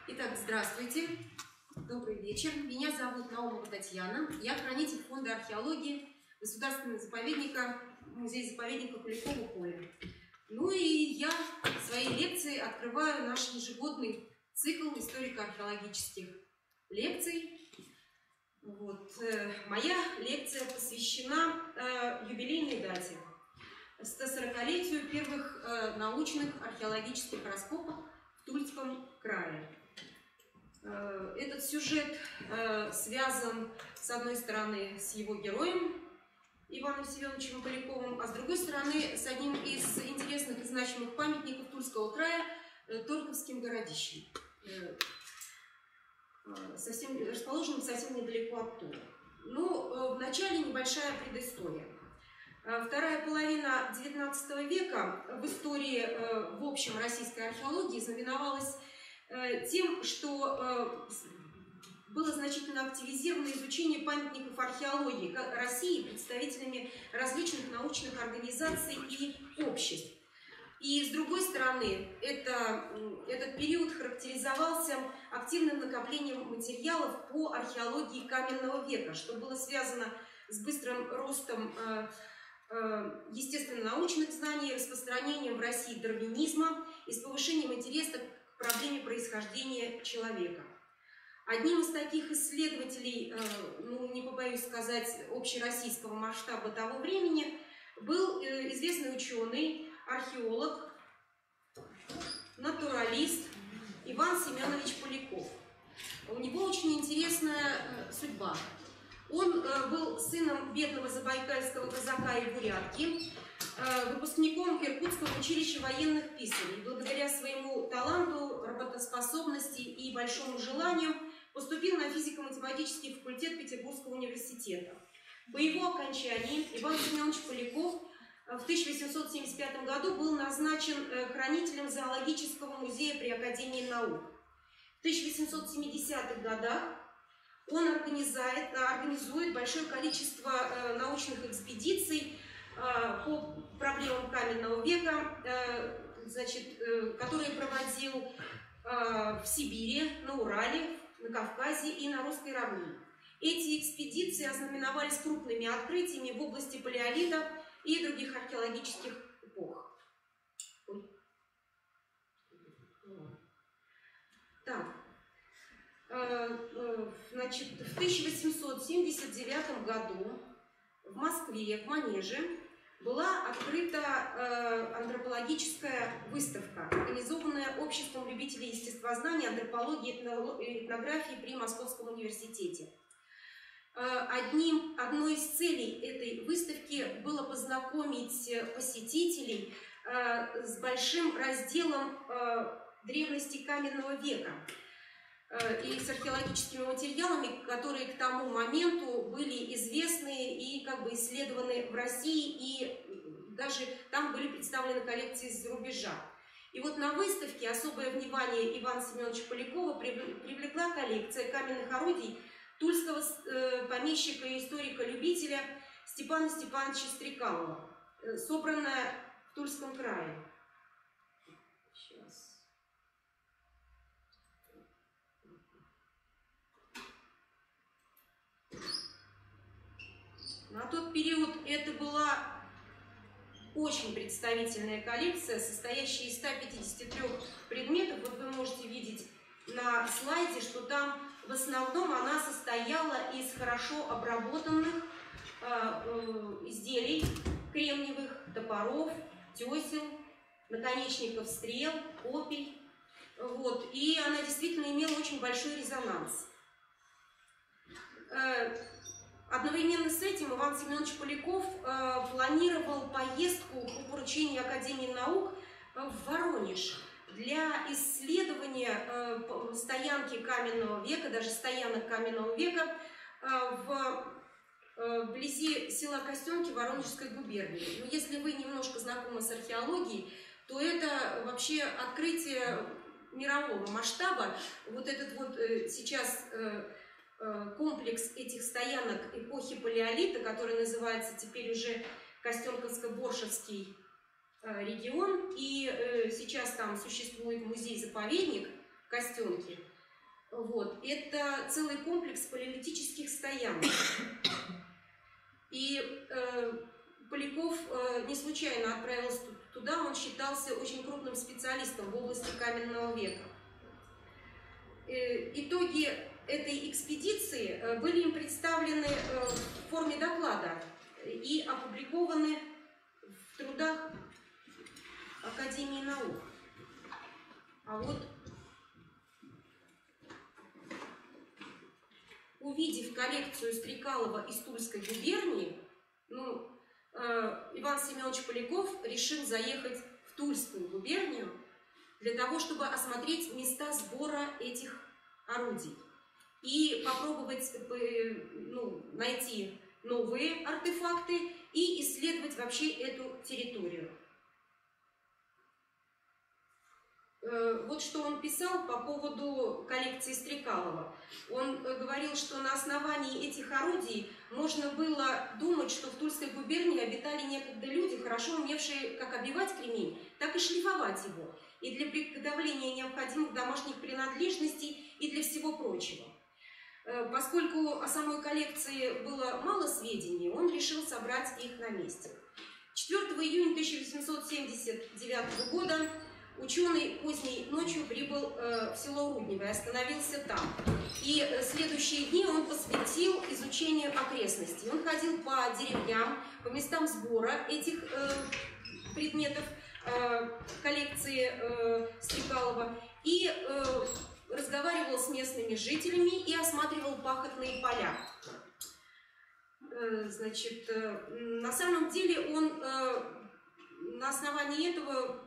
Итак, здравствуйте, добрый вечер. Меня зовут Наумова Татьяна. Я хранитель фонда археологии Государственного заповедника, музея-заповедника Куликово поле. Ну и я в своей лекции открываю наш ежегодный цикл историко-археологических лекций. Моя лекция посвящена юбилейной дате, 140-летию первых научных археологических раскопок в Тульском крае. Этот сюжет связан, с одной стороны, с его героем Иваном Семеновичем Поляковым, а с другой стороны, с одним из интересных и значимых памятников Тульского края, Торговским городищем, расположенным совсем недалеко оттуда. Вначале небольшая предыстория. Вторая половина XIX века в истории, в общем, российской археологии знаменовалась тем, что было значительно активизировано изучение памятников археологии России представителями различных научных организаций и обществ. И, с другой стороны, этот период характеризовался активным накоплением материалов по археологии каменного века, что было связано с быстрым ростом естественно-научных знаний, распространением в России дарвинизма и с повышением интереса к проблеме происхождения человека. Одним из таких исследователей, не побоюсь сказать, общероссийского масштаба того времени, был известный ученый, археолог, натуралист Иван Семенович Поляков. У него очень интересная судьба. Он был сыном бедного забайкальского казака и бурятки, выпускником Иркутского училища военных писарей. Благодаря своему таланту, работоспособности и большому желанию поступил на физико-математический факультет Петербургского университета. По его окончании Иван Семенович Поляков в 1875 году был назначен хранителем зоологического музея при Академии наук. В 1870-х годах он организует большое количество научных экспедиций по проблемам каменного века, которые проводил в Сибири, на Урале, на Кавказе и на Русской равнине. Эти экспедиции ознаменовались крупными открытиями в области палеолита и других археологических эпох. В 1879 году в Москве, в Манеже, была открыта антропологическая выставка, организованная Обществом любителей естествознания, антропологии и этнографии при Московском университете. Одной из целей этой выставки было познакомить посетителей с большим разделом древности каменного века и с археологическими материалами, которые к тому моменту были известны и исследованы в России, и даже там были представлены коллекции из-за рубежа. И на выставке особое внимание Ивана Семеновича Полякова привлекла коллекция каменных орудий тульского помещика и историка-любителя Степана Степановича Стрекалова, собранная в Тульском крае. На тот период это была очень представительная коллекция, состоящая из 153 предметов. Вы можете видеть на слайде, что там в основном она состояла из хорошо обработанных изделий кремниевых, топоров, тесел, наконечников стрел, копий. И она действительно имела очень большой резонанс. Одновременно с этим Иван Семенович Поляков планировал поездку по поручению Академии наук в Воронеж для исследования стоянки каменного века, даже стоянок каменного века вблизи села Костенки Воронежской губернии. Но если вы немножко знакомы с археологией, то это вообще открытие мирового масштаба. Сейчас комплекс этих стоянок эпохи палеолита, который называется теперь уже Костенковско-Боршевский регион, и сейчас там существует музей-заповедник Костенки. Вот. Это целый комплекс палеолитических стоянок. И Поляков не случайно отправился туда, он считался очень крупным специалистом в области каменного века. Итоги этой экспедиции были им представлены в форме доклада и опубликованы в трудах Академии наук. А вот, увидев коллекцию Стрекалова из Тульской губернии, Иван Семенович Поляков решил заехать в Тульскую губернию для того, чтобы осмотреть места сбора этих орудий и попробовать найти новые артефакты и исследовать вообще эту территорию. Вот что он писал по поводу коллекции Стрекалова. Он говорил, что на основании этих орудий можно было думать, что в Тульской губернии обитали некогда люди, хорошо умевшие как обивать кремень, так и шлифовать его, и для приготовления необходимых домашних принадлежностей, и для всего прочего. Поскольку о самой коллекции было мало сведений, он решил собрать их на месте. 4 июня 1879 года ученый поздней ночью прибыл в село Руднево и остановился там. И следующие дни он посвятил изучению окрестностей. Он ходил по деревням, по местам сбора этих предметов коллекции Стрекалова и разговаривал с местными жителями и осматривал пахотные поля. Значит, на самом деле он на основании этого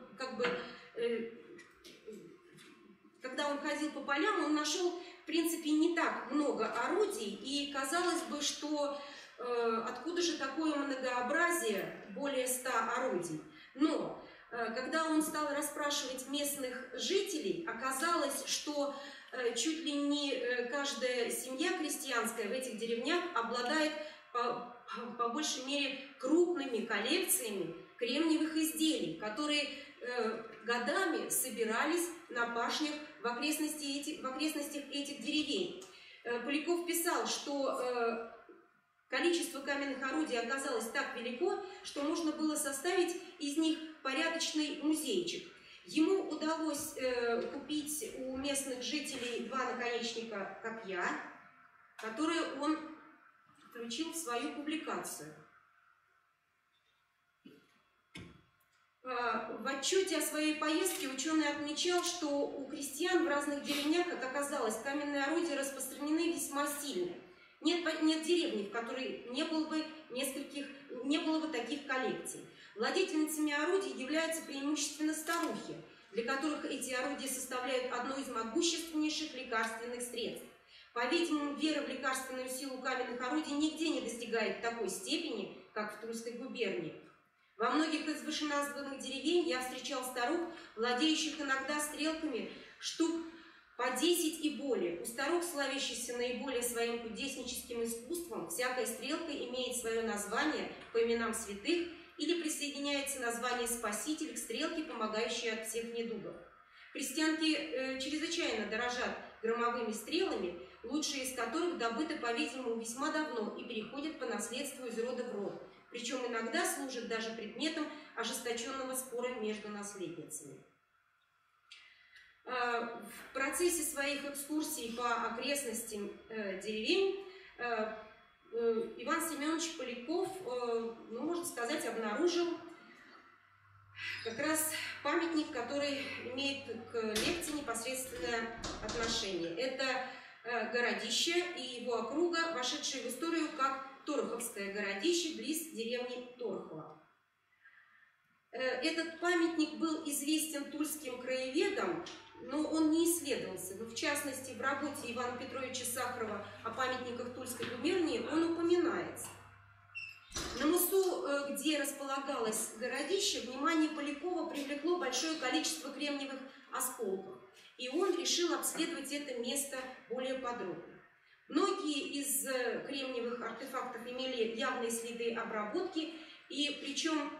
когда он ходил по полям, он нашел, в принципе, не так много орудий, и казалось бы, что откуда же такое многообразие, более 100 орудий. Но когда он стал расспрашивать местных жителей, оказалось, что чуть ли не каждая семья крестьянская в этих деревнях обладает по большей мере крупными коллекциями кремниевых изделий, которые годами собирались на пашнях в окрестностях этих деревень. Поляков писал, что количество каменных орудий оказалось так велико, что можно было составить из них порядочный музейчик. Ему удалось купить у местных жителей 2 наконечника копья, которые он включил в свою публикацию. В отчете о своей поездке ученый отмечал, что у крестьян в разных деревнях, как оказалось, каменные орудия распространены весьма сильно. Нет деревни, в которой не было бы таких коллекций. Владельницами орудий являются преимущественно старухи, для которых эти орудия составляют одно из могущественнейших лекарственных средств. По-видимому, вера в лекарственную силу каменных орудий нигде не достигает такой степени, как в Тульской губернии. Во многих из вышеназванных деревень я встречал старух, владеющих иногда стрелками штук по 10 и более. У старух, славящихся наиболее своим кудесническим искусством, всякая стрелка имеет свое название по именам святых или присоединяется название «Спаситель» к стрелке, помогающей от всех недугов. Крестьянки чрезвычайно дорожат громовыми стрелами, лучшие из которых добыты, по-видимому, весьма давно и переходят по наследству из рода в род. Причем иногда служат даже предметом ожесточенного спора между наследницами. В процессе своих экскурсий по окрестностям деревень Иван Семенович Поляков, можно сказать, обнаружил как раз памятник, который имеет к лекции непосредственное отношение. Это городище и его округа, вошедшие в историю как Тороховское городище близ деревни Торохова. Этот памятник был известен тульским краеведам, но он не исследовался. В частности, в работе Ивана Петровича Сахарова о памятниках Тульской губернии он упоминается. На мысу, где располагалось городище, внимание Полякова привлекло большое количество кремниевых осколков, и он решил обследовать это место более подробно. Многие из кремниевых артефактов имели явные следы обработки, и причем...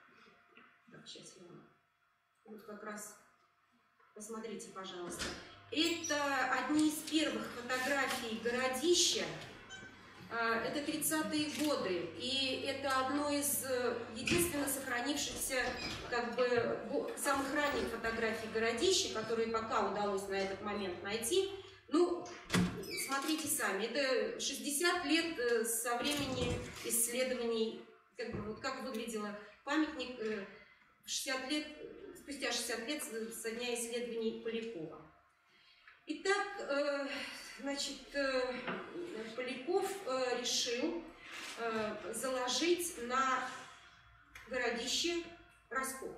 Так, сейчас я... Вот как раз посмотрите, пожалуйста. Это одни из первых фотографий городища. Это 30-е годы, и это одно из единственно сохранившихся самых ранних фотографий городища, которые пока удалось на этот момент найти. Ну, смотрите сами, это 60 лет со времени исследований, как выглядел памятник 60 лет, спустя 60 лет со дня исследований Полякова. Итак, значит, Поляков решил заложить на городище раскоп.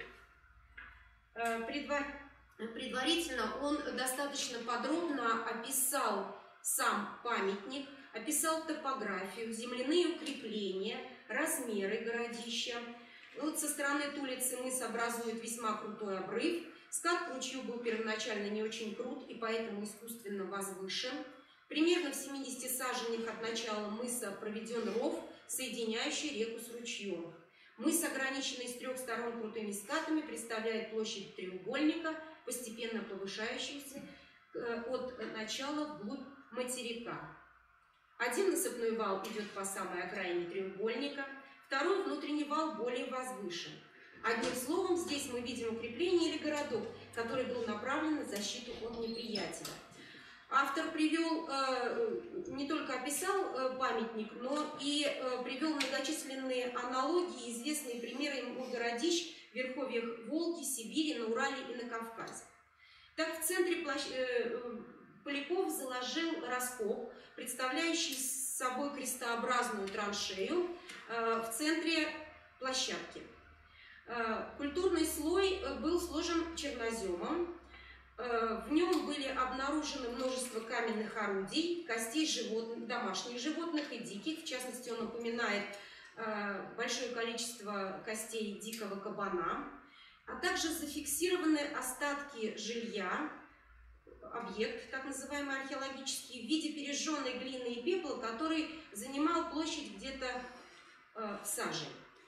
Предварительно он достаточно подробно описал сам памятник, описал топографию, земляные укрепления, размеры городища. Вот со стороны улицы мыс образует весьма крутой обрыв. Скат к ручью был первоначально не очень крут и поэтому искусственно возвышен. Примерно в 70 саженях от начала мыса проведен ров, соединяющий реку с ручьем. Мыс, ограниченный с 3 сторон крутыми скатами, представляет площадь треугольника, постепенно повышающегося от начала вглубь материка. Один насыпной вал идет по самой окраине треугольника, второй внутренний вал более возвышен. Одним словом, здесь мы видим укрепление или городок, который был направлен на защиту от неприятеля. Автор привел, не только описал памятник, но и привел многочисленные аналогии, известные примеры ему городищ в верховьях Волги, Сибири, на Урале и на Кавказе. Так, в центре Поляков заложил раскоп, представляющий собой крестообразную траншею в центре площадки. Культурный слой был сложен черноземом. В нем были обнаружены множество каменных орудий, костей животных, домашних животных и диких. В частности, он упоминает большое количество костей дикого кабана, а также зафиксированы остатки жилья, объект, так называемый археологический, в виде пережженной глины и пепла, который занимал площадь где-то в сажень.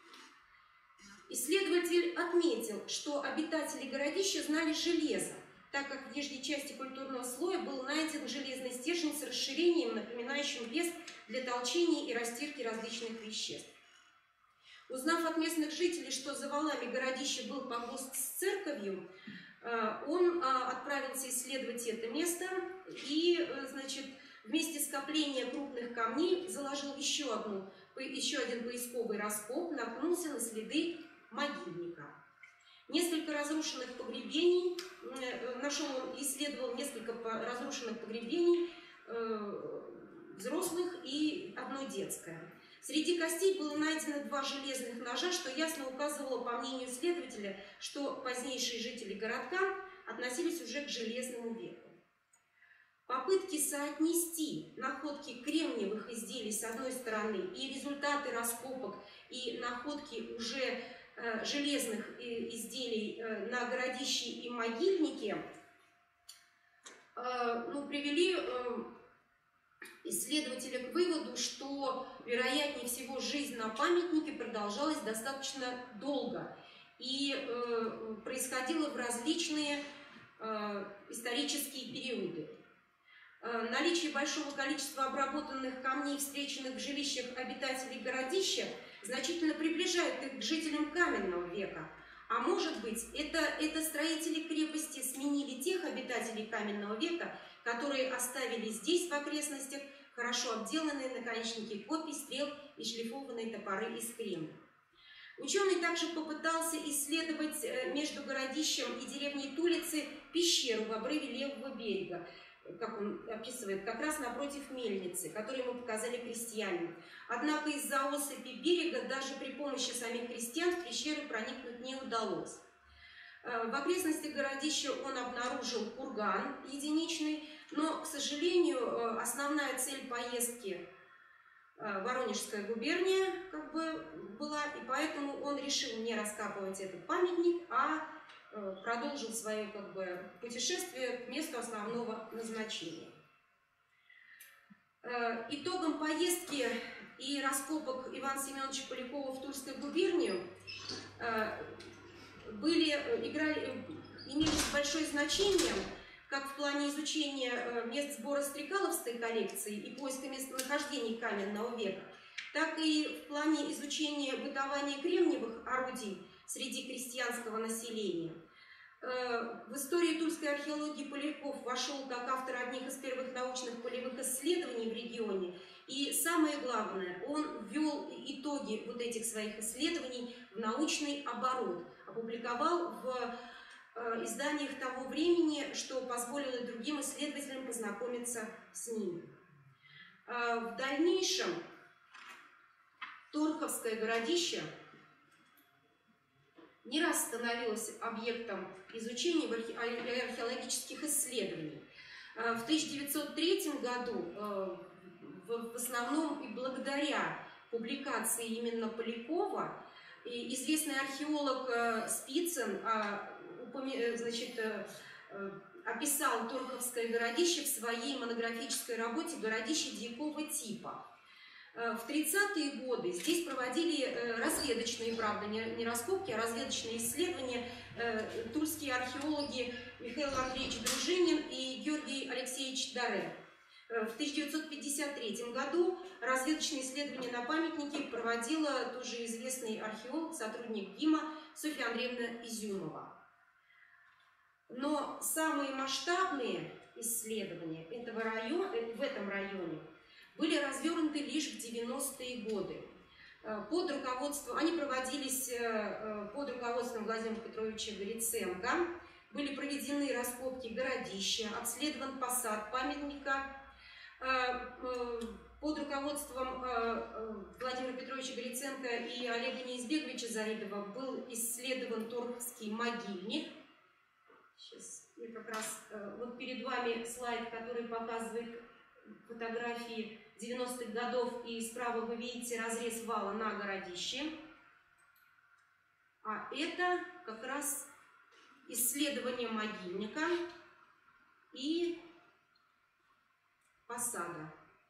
Исследователь отметил, что обитатели городища знали железо, так как в нижней части культурного слоя был найден железный стержень с расширением, напоминающим лест для толчения и растирки различных веществ. Узнав от местных жителей, что за валами городища был погост с церковью, он отправился исследовать это место и, значит, вместе скопления крупных камней заложил еще один поисковый раскоп, наткнулся на следы могильника. Несколько разрушенных погребений, исследовал несколько разрушенных погребений взрослых и одно детское. Среди костей было найдено 2 железных ножа, что ясно указывало, по мнению исследователя, что позднейшие жители городка относились уже к железному веку. Попытки соотнести находки кремниевых изделий с одной стороны и результаты раскопок и находки уже железных изделий на городище и могильнике привели исследователя к выводу, что, вероятнее всего, жизнь на памятнике продолжалась достаточно долго и происходила в различные исторические периоды. Наличие большого количества обработанных камней, встреченных в жилищах обитателей городища, значительно приближает их к жителям каменного века. А может быть, это строители крепости сменили тех обитателей каменного века, которые оставили здесь, в окрестностях, хорошо обделанные наконечники копий, стрел и шлифованные топоры из кремня. Ученый также попытался исследовать между городищем и деревней Тулицы пещеру в обрыве левого берега, как он описывает, как раз напротив мельницы, которую ему показали крестьяне. Однако из-за осыпи берега даже при помощи самих крестьян в пещеру проникнуть не удалось. В окрестностях городища он обнаружил курган единичный, но, к сожалению, основная цель поездки Воронежская губерния была, и поэтому он решил не раскапывать этот памятник, а продолжил свое путешествие к месту основного назначения. Итогом поездки и раскопок Ивана Семеновича Полякова в Тульскую губернию имели большое значение как в плане изучения мест сбора стрекаловской коллекции и поиска местонахождений каменного века, так и в плане изучения бытования кремниевых орудий среди крестьянского населения. В историю тульской археологии Поляков вошел как автор одних из первых научных полевых исследований в регионе. И самое главное, он ввел итоги вот этих своих исследований в научный оборот, опубликовал в изданиях того времени, что позволило другим исследователям познакомиться с ними. В дальнейшем Торховское городище не раз становилось объектом изучения археологических исследований. В 1903 году, в основном и благодаря публикации именно Полякова, известный археолог Спицын описал Торховское городище в своей монографической работе «Городище дьякого типа». В 30-е годы здесь проводили разведочные, правда, не раскопки, а разведочные исследования тульские археологи Михаил Андреевич Дружинин и Георгий Алексеевич Даре. В 1953 году разведочные исследования на памятнике проводила тоже известный археолог, сотрудник ГИМа Софья Андреевна Изюмова. Но самые масштабные исследования этого района, в этом районе были развернуты лишь в 90-е годы. Они проводились под руководством Владимира Петровича Гриценко. Были проведены раскопки городища, обследован посад памятника. Под руководством Владимира Петровича Гриценко и Олега Неизбеговича Заридова был исследован Торховский могильник. Сейчас я как раз вот перед вами слайд, который показывает фотографии 90-х годов, и справа вы видите разрез вала на городище. А это как раз исследование могильника и посада.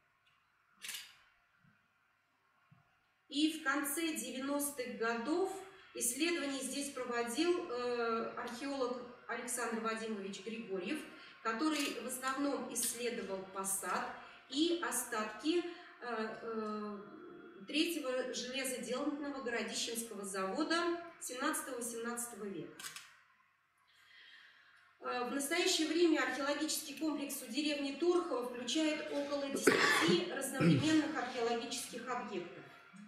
И в конце 90-х годов исследование здесь проводил археолог Александр Вадимович Григорьев, который в основном исследовал посад и остатки третьего железоделательного городищенского завода 17-18 века. В настоящее время археологический комплекс у деревни Торхово включает около 10 разновременных археологических объектов.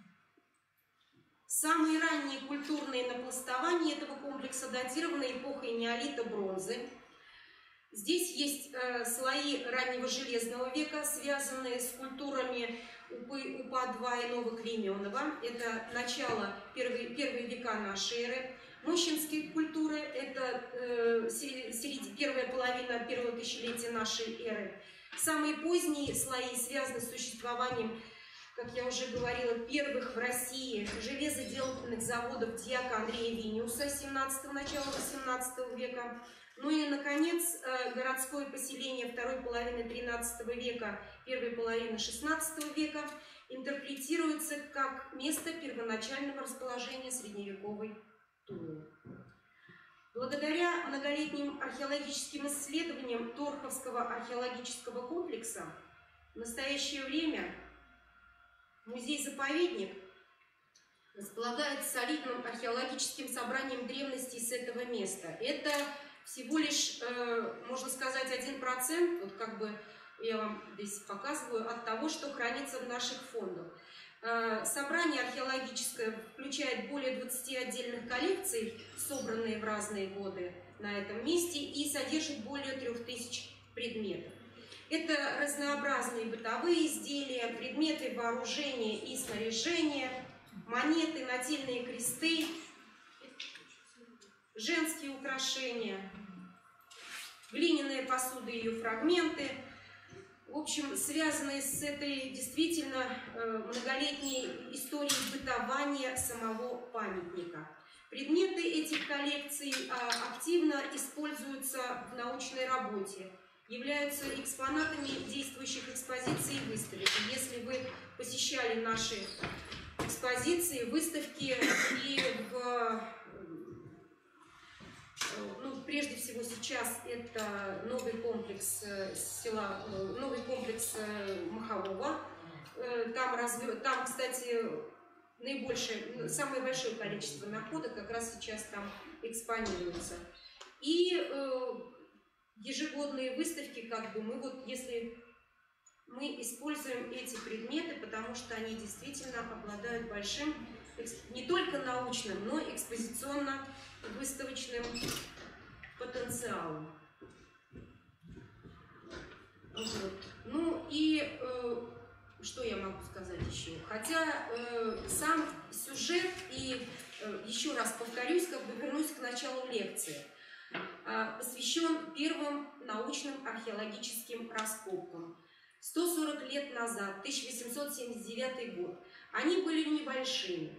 Самые ранние культурные напластования этого комплекса датированы эпохой неолита бронзы. Здесь есть слои раннего железного века, связанные с культурами УПА-2 и Новоклейменова. Это начало первые века нашей эры. Мощинские культуры – это первая половина первого тысячелетия нашей эры. Самые поздние слои связаны с существованием, как я уже говорила, первых в России железоделательных заводов дьяка Андрея Виниуса 17-го, начала 18 века. Ну и, наконец, городское поселение второй половины 13 века, первой половины 16 века интерпретируется как место первоначального расположения средневековой Тулы. Благодаря многолетним археологическим исследованиям Торховского археологического комплекса в настоящее время музей-заповедник располагает солидным археологическим собранием древностей с этого места. Это всего лишь, можно сказать, 1%, вот как бы я вам здесь показываю, от того, что хранится в наших фондах. Собрание археологическое включает более 20 отдельных коллекций, собранные в разные годы на этом месте, и содержит более 3000 предметов. Это разнообразные бытовые изделия, предметы вооружения и снаряжения, монеты, нательные кресты, женские украшения, глиняная посуда и ее фрагменты. В общем, связанные с этой действительно многолетней историей бытования самого памятника. Предметы этих коллекций активно используются в научной работе, являются экспонатами действующих экспозиций и выставок. Если вы посещали наши экспозиции, выставки и прежде всего сейчас это новый комплекс новый комплекс Махового. Там, кстати, самое большое количество находок как раз сейчас там экспонируется. И ежегодные выставки, как бы если мы используем эти предметы, потому что они действительно обладают большим не только научным, но и экспозиционно-выставочным потенциалом. Вот. Ну и что я могу сказать еще? Хотя сам сюжет, и еще раз повторюсь, вернусь к началу лекции, посвящен первым научным археологическим раскопкам. 140 лет назад, 1879 год, они были небольшими,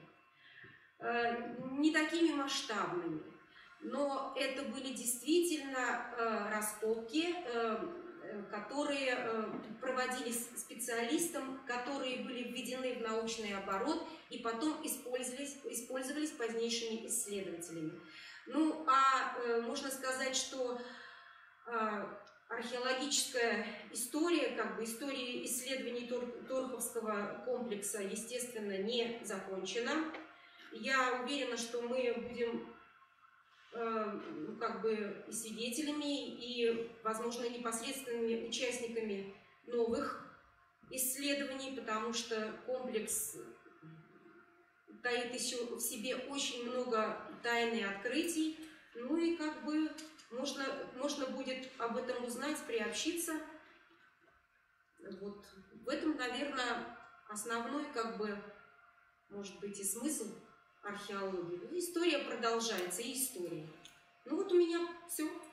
не такими масштабными, но это были действительно раскопки, которые проводились специалистом, которые были введены в научный оборот и потом использовались позднейшими исследователями. Ну, можно сказать, что археологическая история, история исследований Торховского комплекса, естественно, не закончена. Я уверена, что мы будем и свидетелями, и, возможно, непосредственными участниками новых исследований, потому что комплекс таит еще в себе очень много тайн и открытий. Ну и можно будет об этом узнать, приобщиться. Вот. В этом, наверное, основной, может быть, и смысл археологии. История продолжается, и история. Ну вот у меня все.